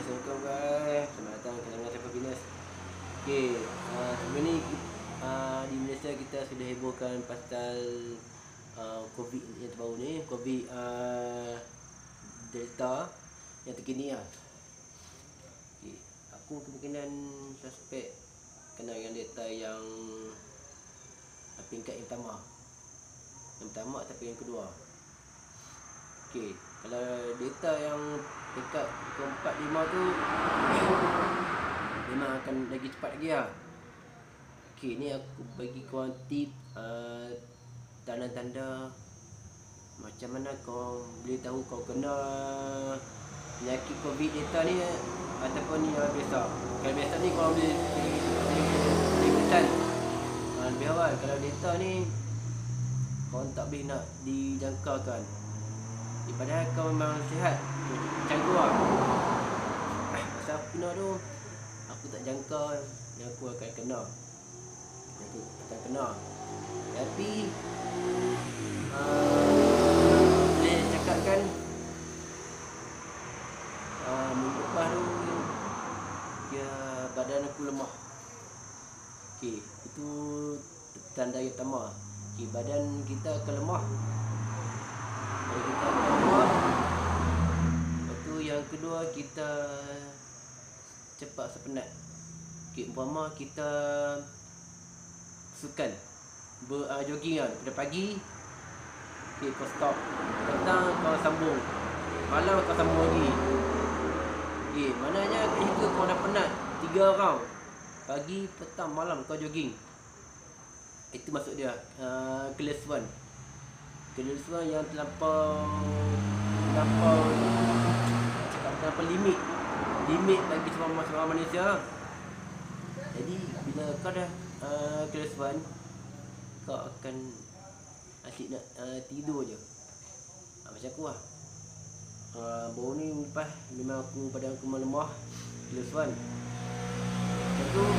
Assalamualaikum guys. Selamat datang ke channel Saiful Fitness. Okey, sebelum ni di Malaysia kita sudah hebohkan pasal COVID yang terbaru ni, COVID Delta yang terkini lah. Okey, aku kemungkinan suspek kena yang Delta yang peringkat yang pertama. Yang pertama tapi yang kedua. Okey, kalau data yang dekat ke-4, 5 tu memang akan lagi cepat lagi lah. Okey, ni aku bagi korang tip tanda-tanda macam mana kau boleh tahu kau kena penyakit COVID data ni ataupun yang biasa. Kalau biasa ni korang boleh peringatan lebih awal. Kalau data ni korang tak boleh nak dijangkakan. Padahal kau memang sihat macam aku lah. Masa aku kena tu, aku tak jangka yang aku akan kena. Aku akan kena. Tapi boleh cakapkan minggu lepas tu dia badan aku lemah. Okey, itu tanda yang pertama. Okey, badan kita akan lemah. Kita lemah. Lepas tu yang kedua, kita cepat sepenat. Okay, umpama kita sukan jogging kan pada pagi, okay, kau stop, petang kau sambung, malam kau sambung lagi. Okay, maknanya itu kau dah penat 3 round, pagi, petang, malam kau jogging. Itu maksud dia class 1. Kelusuan yang terlampau limit bagi semua manusia. Jadi bila kau dah kelas 1, kau akan asyik nak tidur je. Macam aku lah. Baru ni lepas memang aku pada aku melemah kelas 1. Lepas tu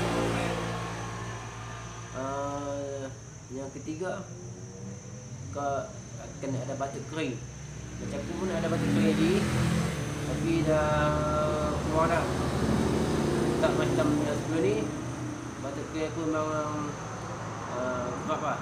yang ketiga, kau akan ada batuk kering. Macam aku pun ada batuk kering lagi, tapi dah keluar dah. Tak macam yang sebelum ni. Batuk kering aku memang kerap lah.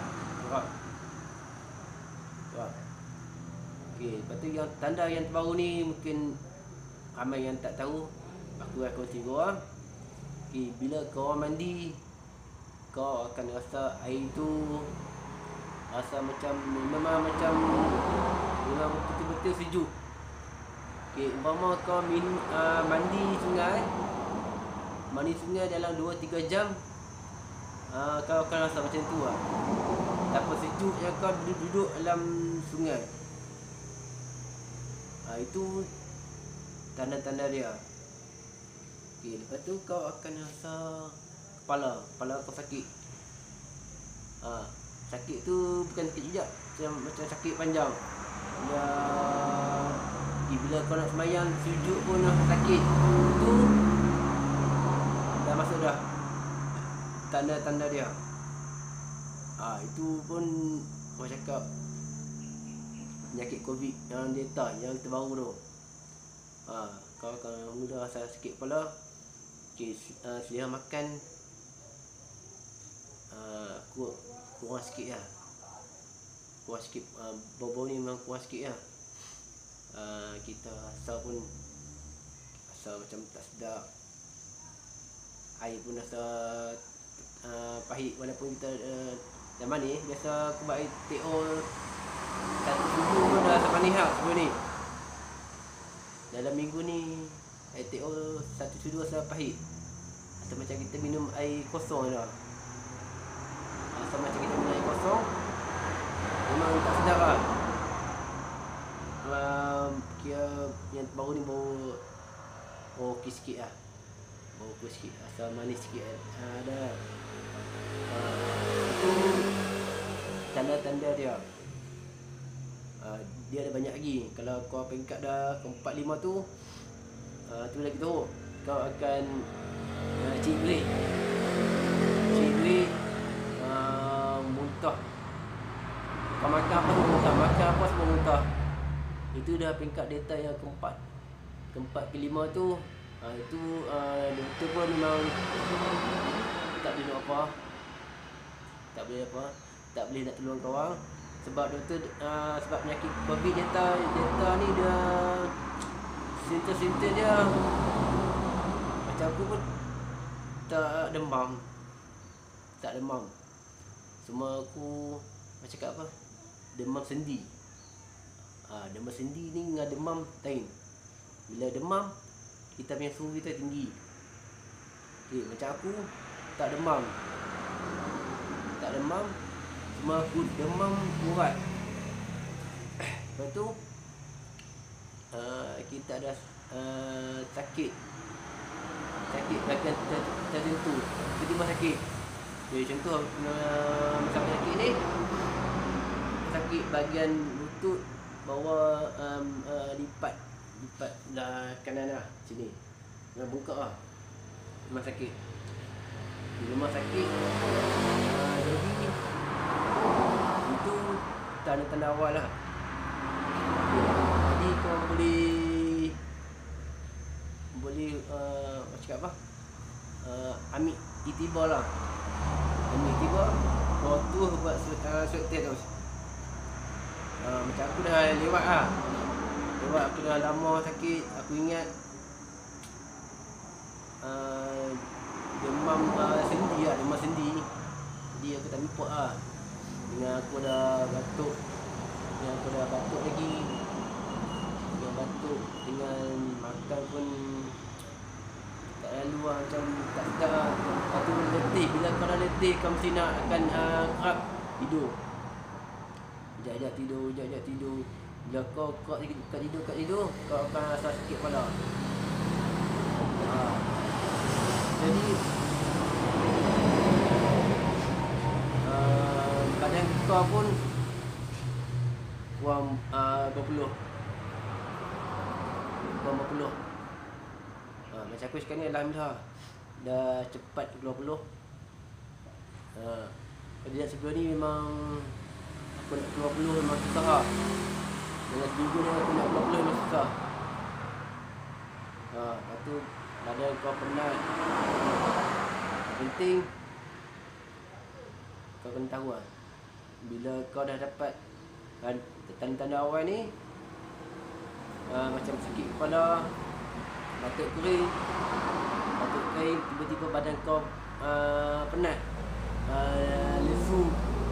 Kerap. Okay, lepas tu yang tanda yang terbaru ni mungkin ramai yang tak tahu. Aku akan kongsi korang. Okay, bila kau mandi, kau akan rasa air tu rasa macam memang betul-betul sejuk. Okey, umpama kau mandi sungai dalam 2-3 jam, kau akan rasa macam tu lah. Tanpa sejuk yang kau duduk dalam sungai. Itu tanda-tanda dia. Okey, lepas tu kau akan rasa kepala kau sakit. Sakit tu bukan sakit jejak, macam sakit panjang. Bila kau nak semayang, sujud pun sakit. Itu dah masuk dah tanda-tanda dia. Itu pun kau cakap penyakit COVID yang Delta yang terbaru tu. Kau akan mula rasa sakit kepala. Okay, selera makan kurang sikit lah. Kurang sikit, bau-bau ni memang kurang sikit lah. Kita rasa pun macam tak sedap. Air pun rasa pahit. Walaupun kita dah manis. Biasa aku buat air TO 1 sudu pun dah rasa manis lah sebelum ni. Dalam minggu ni air TO 1 sudu rasa pahit. Atau macam kita minum air kosong dah. Sama macam kita minum air kosong, memang tak sedap lah. Kira yang baru ni bau okey sikit lah. Bau okey sikit, asal manis sikit ada. Itu tanda-tanda dia. Dia ada banyak lagi. Kalau kau peringkat dah ke-4, 5 tu, tu lagi teruk. Kau akan cheat break, muntah. Kau makan apa semua muntah. Itu dah peringkat data yang ke-4, ke-5 tu Itu doktor pun memang tak boleh nak apa, tak boleh apa, tak boleh nak tolong kau sebab doktor sebab penyakit COVID delta ni dia simptom dia macam aku pun tak demam, semua aku macam cakap apa, demam sendi. Demam sendi ni dengan demam lain. Bila demam kita punya suhu kita tinggi. Macam aku tak demam, cuma aku demam kuat. Lepas tu kita ada sakit bahagian tertentu, tiba-tiba sakit. Jadi contoh macam penyakit ni, sakit bahagian lutut bawah, lipat belah kanan lah, sini dengan bungkak lah, memang sakit. Memang sakit. Jadi itu tanda-tanda awal lah. Jadi kau boleh macam cakap apa, ambil itibar lah. Ambil itibar, kau tu buat swab test terus. Macam aku dah lewat lah. Aku dah lama sakit. Aku ingat demam sendi lah, demam sendi. Jadi aku tak lupa lah. Dengan aku dah batuk lagi. Dengan batuk, dengan makan pun tak lalu lah, macam tak sedap lah. Lepas tu letih. Bila kau dah letih, kau mesti nak akan kerap tidur. Sekejap tidur. Bila kau kat tidur, kau akan rasa sakit kepala. Jadi badan kau pun kurang berpuluh. Macam aku sekarang ni alhamdulillah dah cepat 20. Pada sebelum ni memang aku nak 20 memang susah lah. Dengan seminggu ni aku nak 20 memang susah. Lepas tu badan kau penat. Penting kau kena tahu lah, bila kau dah dapat tanda-tanda awal ni, macam sakit kepala, batuk kering, tiba-tiba badan kau penat, lesu,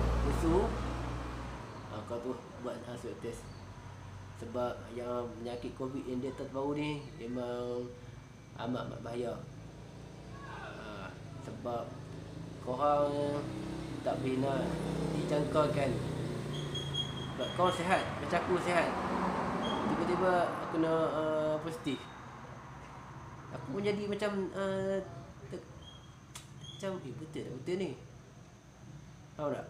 kau tu buat swab test. Sebab yang penyakit COVID yang delta baru ni memang amat bahaya. Sebab korang tak boleh nak dijangkakan. Sebab kau sihat, macam aku sihat, tiba-tiba aku kena positif. Aku pun jadi macam betul ni. Tahu tak?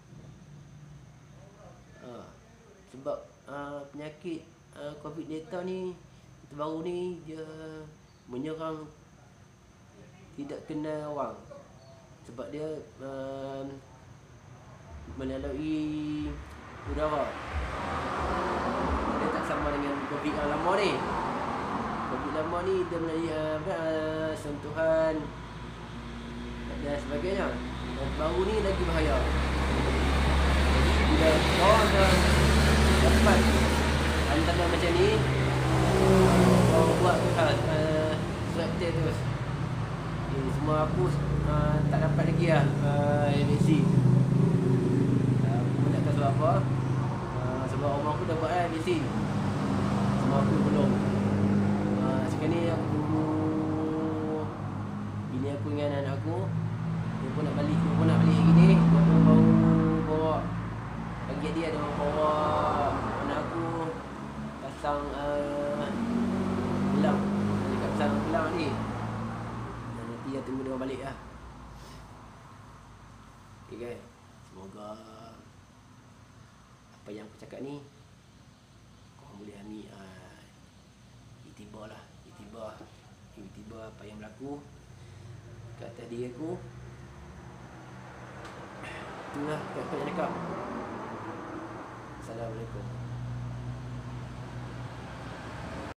Sebab penyakit COVID delta ni baru ni dia menyerang tidak kenal orang. Sebab dia melalui udara. Dia tak sama dengan COVID yang lama ni. COVID lama ni dia melalui sentuhan dan sebagainya. Dan baru ni lagi bahaya. Bila kau dah dapat tanda macam ni, kau buat swab test terus. Semua aku tak dapat lagi lah vaksin. Aku tak tahu sebab apa. Sebab rumah aku dah buat vaksin, semua aku belum. Sekarang ni aku tunggu bini aku dengan anak aku. Dia pun nak balik lagi ni. Dia pun baru bawa bagi dia bawa anak aku pasang gelang. Dekat pasang gelang ni. Nanti dia tunggu dia balik lah. Okay guys, semoga apa yang aku cakap ni korang boleh ambil iktibar apa yang berlaku kat atas diri aku. Itulah kat aku nak cakap. Assalamualaikum.